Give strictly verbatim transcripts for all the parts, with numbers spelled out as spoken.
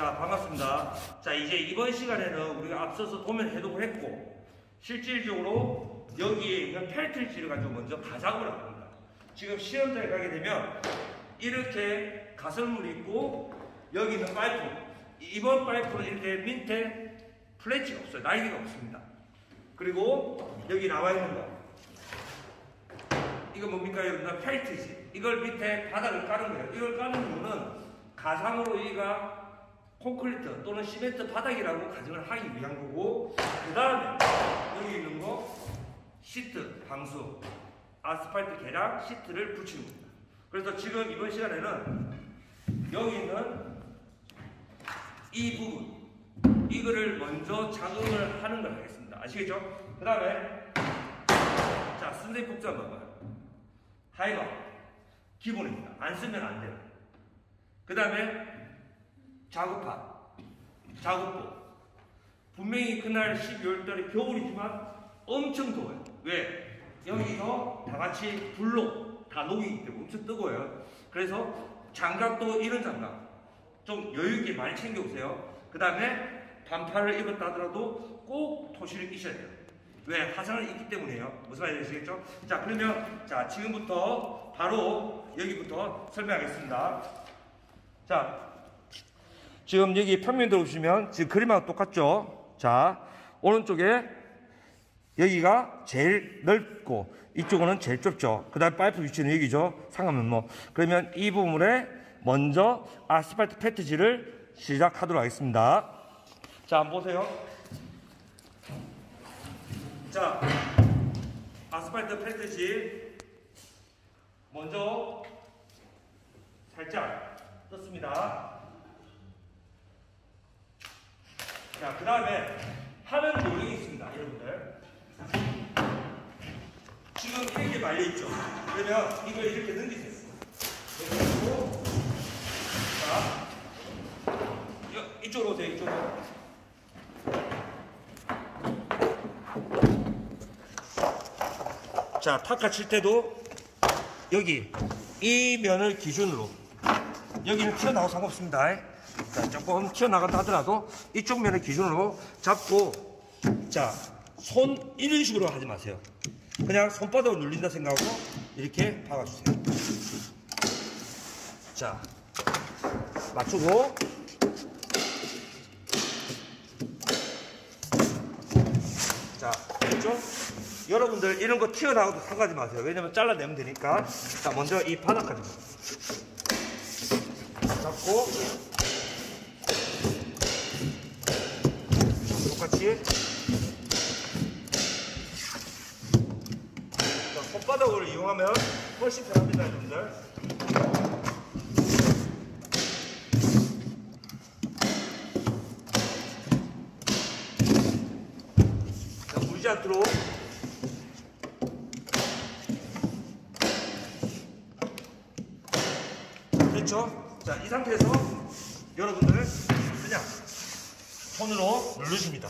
자, 반갑습니다. 자, 이제 이번 시간에는 우리가 앞서서 도면 해독을 했고, 실질적으로 여기에 있는 펠트지를 가지고 먼저 가작을 합니다. 지금 시험장에 가게 되면 이렇게 가설물이 있고, 여기 있는 파이프, 이번 파이프는 이렇게 밑에 플래치가 없어요. 날개가 없습니다. 그리고 여기 나와 있는 거, 이거 뭡니까 여러분들? 펠트지. 이걸 밑에 바닥을 까는 거예요. 이걸 까는 이유는 가상으로 여기가 콘크리트 또는 시멘트 바닥이라고 가정을 하기 위한 거고, 그 다음에 여기 있는 거 시트, 방수, 아스팔트 계량 시트를 붙이는 겁니다. 그래서 지금 이번 시간에는 여기 있는 이 부분, 이거를 먼저 작업을 하는 걸 하겠습니다. 아시겠죠? 그 다음에 자, 선생님 복수 한번 봐요. 하이바 기본입니다. 안 쓰면 안 돼요. 그 다음에 작업판, 작업복. 분명히 그날 십이월 달에 겨울이지만 엄청 더워요. 왜? 여기서 다 같이 불로 다 녹이기 때문에 엄청 뜨거워요. 그래서 장갑도 이런 장갑 좀 여유있게 많이 챙겨오세요. 그 다음에 반팔을 입었다 하더라도 꼭 토시를 끼셔야 돼요. 왜? 화상을 입기 때문이에요. 무슨 말인지 아시겠죠? 자, 그러면 자, 지금부터 바로 여기부터 설명하겠습니다. 자, 지금 여기 평면 들어오시면 지금 그림하고 똑같죠? 자, 오른쪽에 여기가 제일 넓고 이쪽은 제일 좁죠. 그 다음 파이프 위치는 여기죠. 상하면 뭐. 그러면 이 부분에 먼저 아스팔트 패트지를 시작하도록 하겠습니다. 자, 한번 보세요. 자, 아스팔트 패트지 먼저 살짝 떴습니다. 자, 그 다음에 하는 요령이 있습니다, 여러분들. 지금 이렇게 말려있죠? 그러면 이걸 이렇게 넘기세요. 그리고 자, 이쪽으로 오세요, 이쪽으로. 자, 탁카 칠 때도 여기 이 면을 기준으로, 여기는 튀어나와도 상관없습니다. 자, 조금 튀어나간다 하더라도 이쪽 면을 기준으로 잡고, 자, 손 이런 식으로 하지 마세요. 그냥 손바닥으로 눌린다 생각하고 이렇게 박아주세요. 자, 맞추고, 자, 됐죠? 여러분들 이런 거 튀어나와도 상관하지 마세요. 왜냐면 잘라내면 되니까. 자, 먼저 이 바닥까지 잡고 똑같이 자, 손바닥을 이용하면 훨씬 편합니다, 여러분들. 자, 물지 않도록. 됐죠? 자, 이 상태에서 여러분들 그냥 손으로 누르십니다.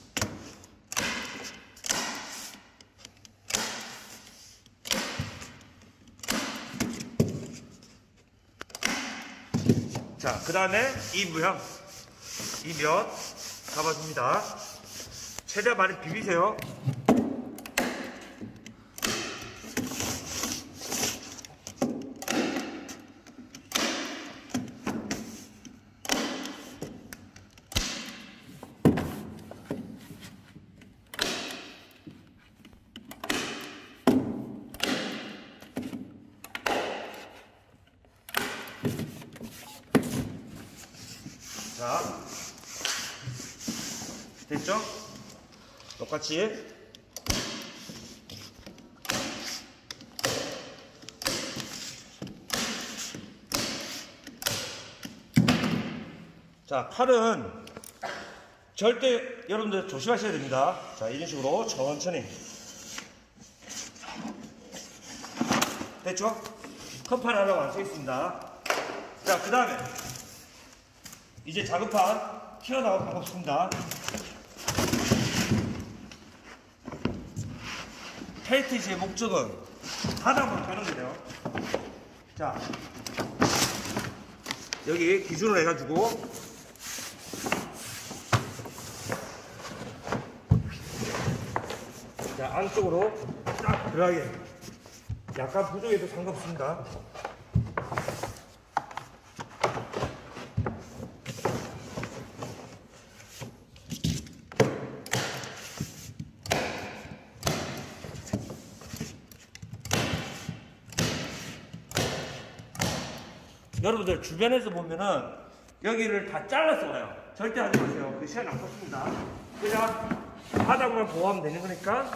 자, 그 다음에 이 모양, 이 면 잡아줍니다. 최대한 많이 비비세요. 자, 됐죠? 똑같이. 자, 칼은 절대 여러분들 조심하셔야 됩니다. 자, 이런 식으로 천천히. 됐죠? 큰 판 하나 완성했습니다. 자, 그 다음에 이제 작업판 튀어나올 방법 없습니다. 펠트지의 목적은 바닥으로 까는 거예요. 자, 여기 기준으로 해가지고 자, 안쪽으로 딱 들어가게. 약간 부족해도 상관없습니다. 여러분들 주변에서 보면은 여기를 다 잘라서 와요. 절대 하지 마세요. 그 시간 안 걷습니다. 그냥 바닥만 보호하면 되는 거니까.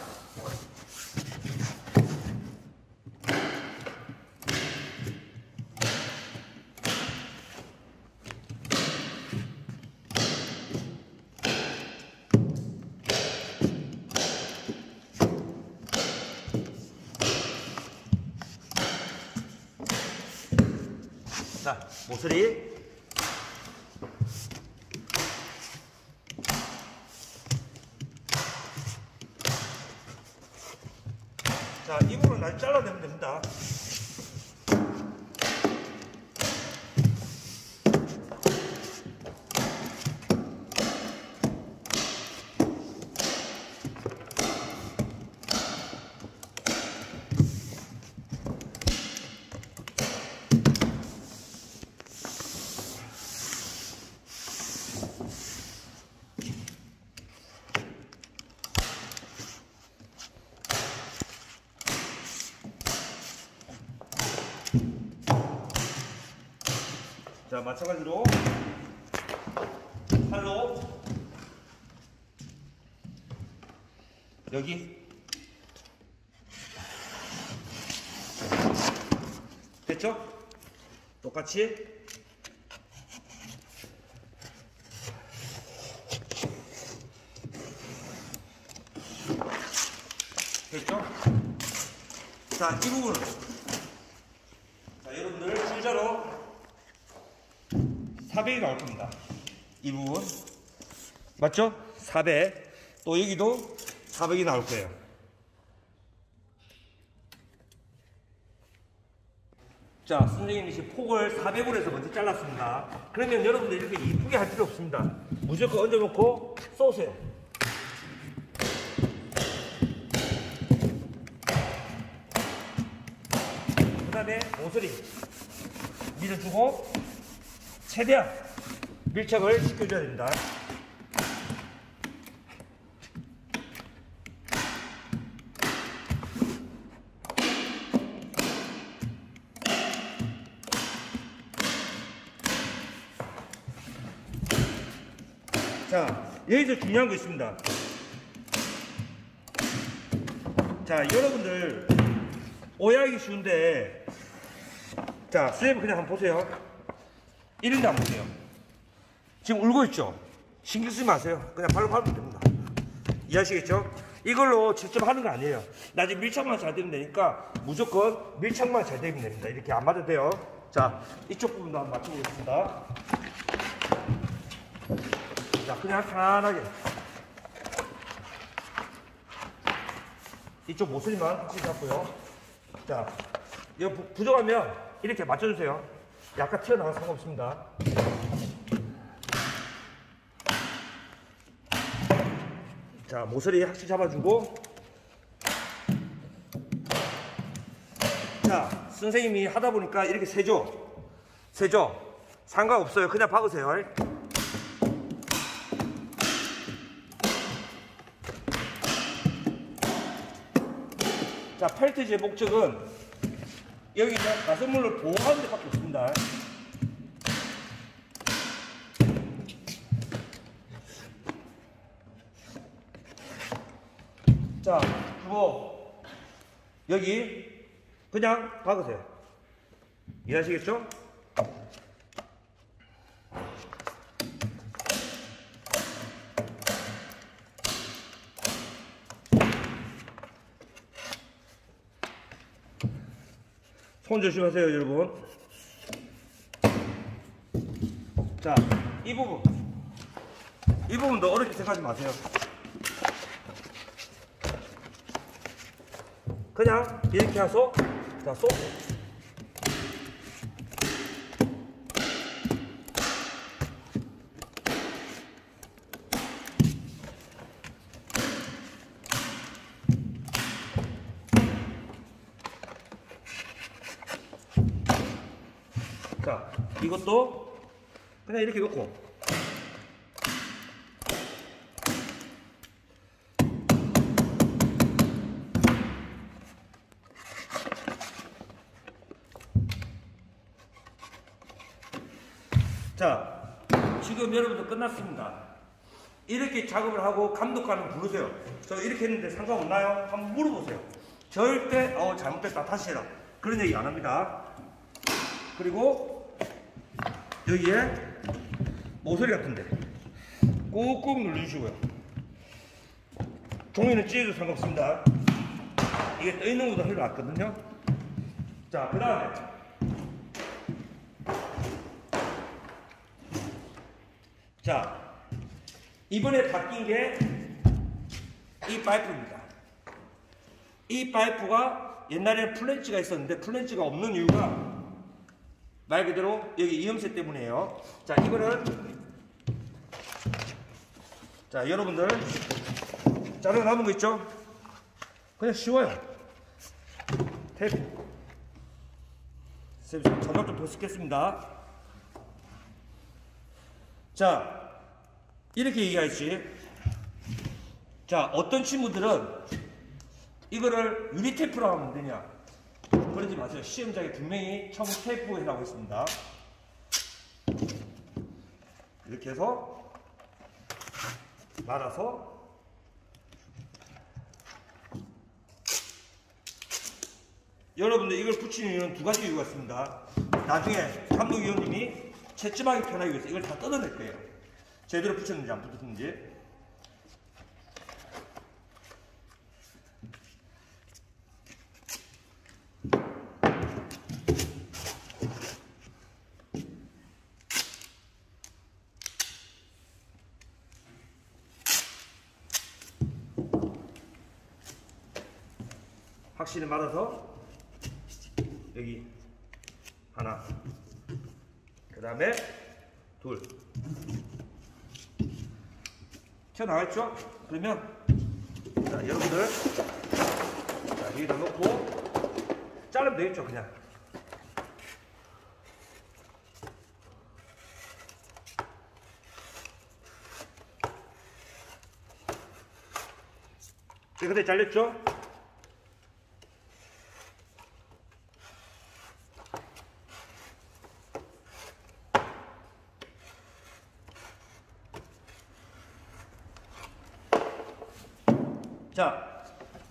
자, 모서리. 자, 이 부분은 날 잘라내면 됩니다. 자, 마찬가지로 칼로 여기 됐죠? 똑같이 됐죠? 자, 이 부분을 자, 여러분들 줄자로 사백이 나올 겁니다. 이 부분 맞죠? 사백. 또 여기도 사백이 나올 거예요. 자, 선생님이 폭을 사백으로 해서 먼저 잘랐습니다. 그러면 여러분들 이렇게 이쁘게 할 필요 없습니다. 무조건 얹어놓고 쏘세요. 그 다음에 모서리 밀어주고 최대한 밀착을 시켜줘야 됩니다. 자, 여기서 중요한 거 있습니다. 자, 여러분들 오해하기 쉬운데, 자, 선생님 그냥 한번 보세요. 이런데 한번 보세요. 지금 울고 있죠? 신경 쓰지 마세요. 그냥 발로 밟으면 됩니다. 이해하시겠죠? 이걸로 직접 하는 거 아니에요. 나중에 밀착만 잘 되면 되니까 무조건 밀착만 잘 되면 됩니다. 이렇게 안 맞아도 돼요. 자, 이쪽 부분도 한번 맞춰보겠습니다. 자, 그냥 편안하게 이쪽 모서리만 확실히 잡고요. 자, 이거 부족하면 이렇게 맞춰주세요. 약간 튀어나와도 상관없습니다. 자, 모서리 확실히 잡아주고. 자, 선생님이 하다 보니까 이렇게 세죠? 세죠? 상관없어요. 그냥 박으세요. 자, 펠트지의 목적은 여기 가슴물을 보호하는 데밖에 없습니다. 자, 그리고 여기 그냥 박으세요. 이해하시겠죠? 손 조심하세요, 여러분. 자, 이 부분 이 부분도 어렵게 생각하지 마세요. 그냥 이렇게 해서 자, 쏘세요. 자, 이것도 그냥 이렇게 놓고 자, 지금 여러분들 끝났습니다. 이렇게 작업을 하고 감독관을 부르세요. 저 이렇게 했는데 상관없나요? 한번 물어보세요. 절대 어 잘못됐다 다시 해라 그런 얘기 안 합니다. 그리고 여기에 모서리 같은데 꾹꾹 눌러주시고요. 종이는 찢어도 상관없습니다. 이게 떠있는 것보다 훨씬 낫거든요. 자, 그 다음에 자, 이번에 바뀐 게 이 파이프입니다. 이 파이프가 옛날에는 플랜치가 있었는데 플랜치가 없는 이유가 말 그대로 여기 이음새 때문이에요. 자, 이거는 자, 여러분들 자르고 남은 거 있죠? 그냥 쉬워요. 테이프 장갑 좀 더 쓰겠습니다. 자, 이렇게 얘기하지. 자, 어떤 친구들은 이거를 유리 테이프로 하면 되냐? 그러지 마세요. 시험장에 분명히 청 테이프 해라고 있습니다. 이렇게 해서 말아서 여러분들 이걸 붙이는 이유는 두 가지 이유가 있습니다. 나중에 감독위원님이 채점하기 편하기 위해서 이걸 다 뜯어낼 거예요. 제대로 붙였는지 안 붙였는지. 확실히 말아서 여기 하나, 그 다음에 둘 튀어나왔죠? 그러면 자, 여러분들 자, 여기다 놓고 자르면 되겠죠? 그냥 이렇게 잘렸죠? 자,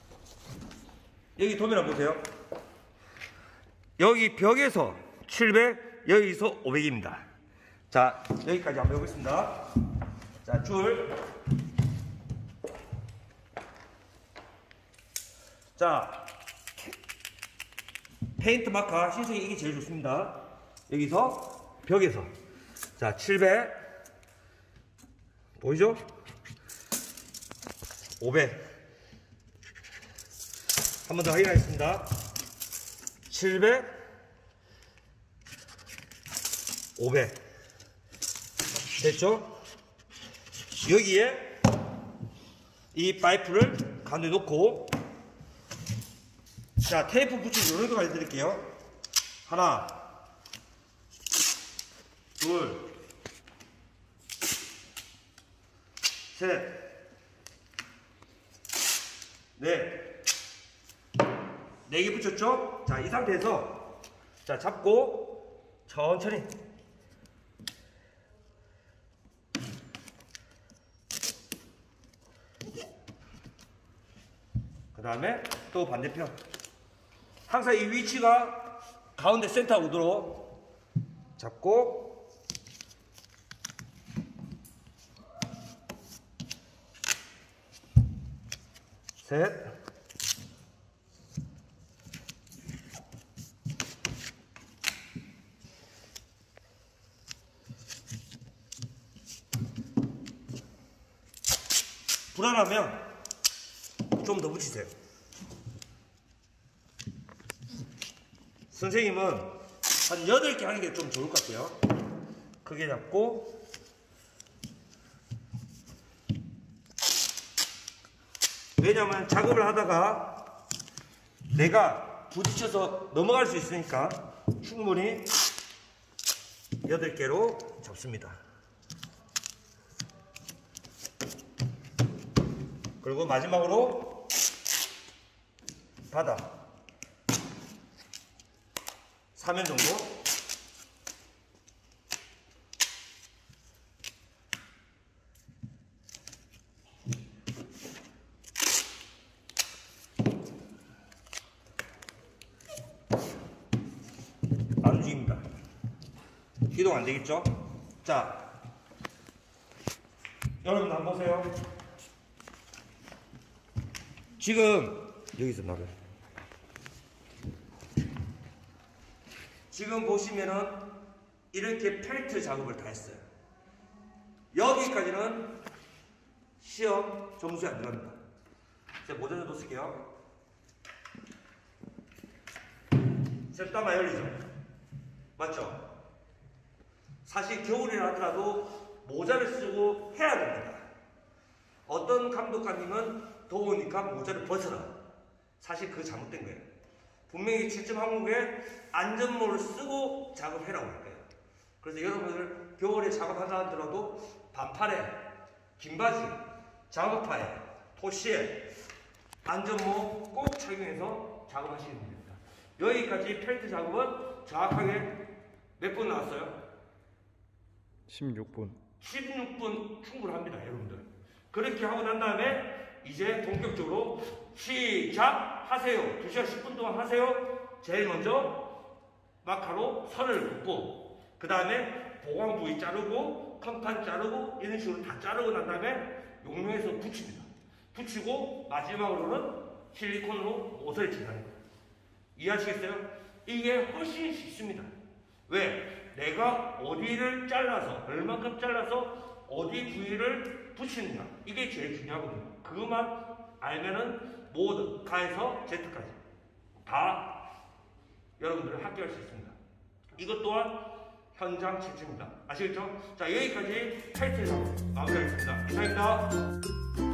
여기 도면 한번 보세요. 여기 벽에서 칠백, 여기서 오백입니다. 자, 여기까지 한번 해보겠습니다. 자, 줄. 자, 페인트 마카 신색이 이게 제일 좋습니다. 여기서 벽에서 자, 칠백 보이죠? 오백 한 번 더 확인하겠습니다. 칠백, 오백 됐죠? 여기에 이 파이프를 가운데 놓고 자, 테이프 붙이기 이런 거 알려드릴게요. 하나, 둘, 셋, 넷, 네 개 붙였죠? 자, 이 상태에서 자, 잡고 천천히 그 다음에 또 반대편 항상 이 위치가 가운데 센터 오도록 잡고 셋, 불안하면 좀 더 붙이세요. 선생님은 한 여덟 개 하는 게 좀 좋을 것 같아요. 크게 잡고 왜냐면 작업을 하다가 내가 부딪혀서 넘어갈 수 있으니까 충분히 여덟 개로 접습니다. 그리고 마지막으로 바닥 삼 면 정도. 안 움직입니다. 이동 안 되겠죠? 자, 여러분 한번 보세요. 지금 여기서 나를 지금 보시면은 이렇게 펠트 작업을 다 했어요. 여기까지는 시험 점수에 안 들어갑니다. 제가 모자 좀 쓸게요. 셋다만 열리죠? 맞죠? 사실 겨울이라 하더라도 모자를 쓰고 해야 됩니다. 어떤 감독관님은 더우니까 모자를 벗어라. 사실 그거 잘못된 거예요. 분명히 칠 점 항목에 안전모를 쓰고 작업해라고 할 거예요. 그래서 여러분들 겨울에 작업한다 하더라도 반팔에, 긴 바지, 작업화에, 토시에 안전모 꼭 착용해서 작업하시면 됩니다. 여기까지 펠트 작업은 정확하게 몇 분 나왔어요? 십육 분. 십육 분 충분합니다, 여러분들. 그렇게 하고 난 다음에 이제 본격적으로 시작하세요. 두 시간 십 분 동안 하세요. 제일 먼저 마카로 선을 긋고, 그 다음에 보강 부위 자르고, 컨판 자르고, 이런 식으로 다 자르고 난 다음에 용량에서 붙입니다. 붙이고 마지막으로는 실리콘으로 못을 칠하는 거예요. 이해하시겠어요? 이게 훨씬 쉽습니다. 왜? 내가 어디를 잘라서, 얼만큼 잘라서 어디 부위를 붙이느냐, 이게 제일 중요하거든요. 그것만 알면은 모든 가에서 Z까지 다 여러분들 합격할 수 있습니다. 이것 또한 현장 실습입니다. 아시겠죠? 자, 여기까지 타이틀 마무리하겠습니다. 감사합니다.